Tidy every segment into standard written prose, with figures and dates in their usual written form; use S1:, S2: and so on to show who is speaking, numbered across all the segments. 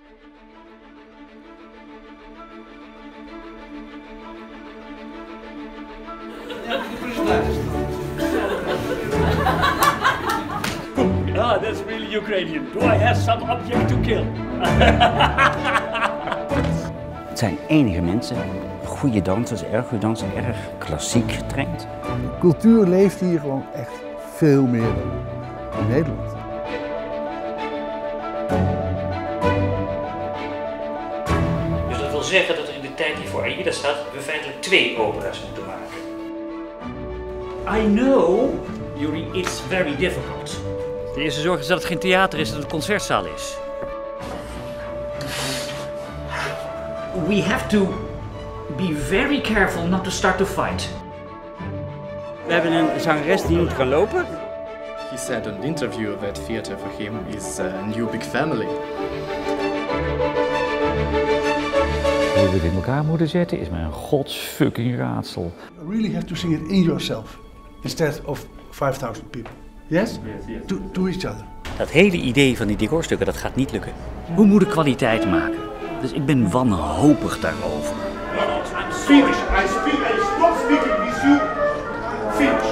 S1: Ah, that's really Ukrainian. Do I have some object to kill?
S2: Het zijn enige mensen, goede dansers, erg goede dansers, erg klassiek getraind.
S3: De cultuur leeft hier gewoon echt veel meer dan in Nederland.
S4: Dus dat wil zeggen dat er in de tijd die voor AIDA staat, we feitelijk 2 opera's moeten maken.
S1: I know, Yuri, it's very difficult.
S4: De eerste zorg is dat het geen theater is, dat het een concertzaal is.
S1: We have to be very careful not to start to fight.
S2: We hebben een zangeres die niet kan lopen.
S5: He said in an interview that theater for him is a new big family.
S6: Hoe we het in elkaar moeten zetten is mij een godsfucking raadsel.
S3: You really have to sing it in yourself instead of 5000 people. Yes?
S5: Yes.
S3: To each other.
S2: Dat hele idee van die decorstukken, dat gaat niet lukken.
S4: We moeten kwaliteit maken. Dus ik ben wanhopig daarover.
S7: Finish. I stop speaking with you. Finish.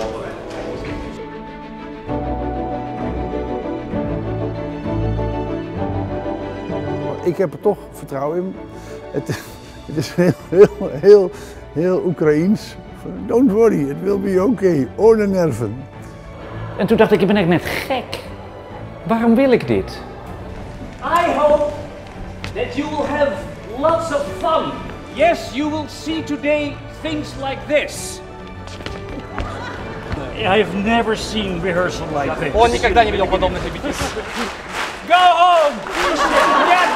S3: Ik heb er toch vertrouwen in. Het is heel Oekraïens. Don't worry, it will be okay. Ohne nerven.
S6: En toen dacht ik ben echt net gek. Waarom wil ik dit?
S1: I hope that you will have lots of fun. Yes, you will see today things like this. I have never seen rehearsal like this.
S8: Он никогда не видел подобных репетиций.
S1: Go home!